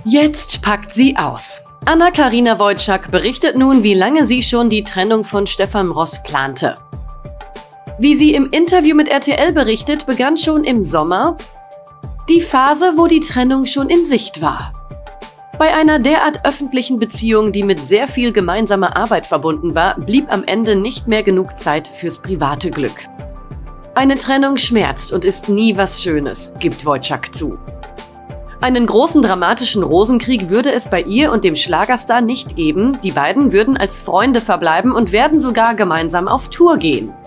Jetzt packt sie aus. Anna-Karina Wojcik berichtet nun, wie lange sie schon die Trennung von Stefan Ross plante. Wie sie im Interview mit RTL berichtet, begann schon im Sommer die Phase, wo die Trennung schon in Sicht war. Bei einer derart öffentlichen Beziehung, die mit sehr viel gemeinsamer Arbeit verbunden war, blieb am Ende nicht mehr genug Zeit fürs private Glück. Eine Trennung schmerzt und ist nie was Schönes, gibt Wojcik zu. Einen großen dramatischen Rosenkrieg würde es bei ihr und dem Schlagerstar nicht geben. Die beiden würden als Freunde verbleiben und werden sogar gemeinsam auf Tour gehen.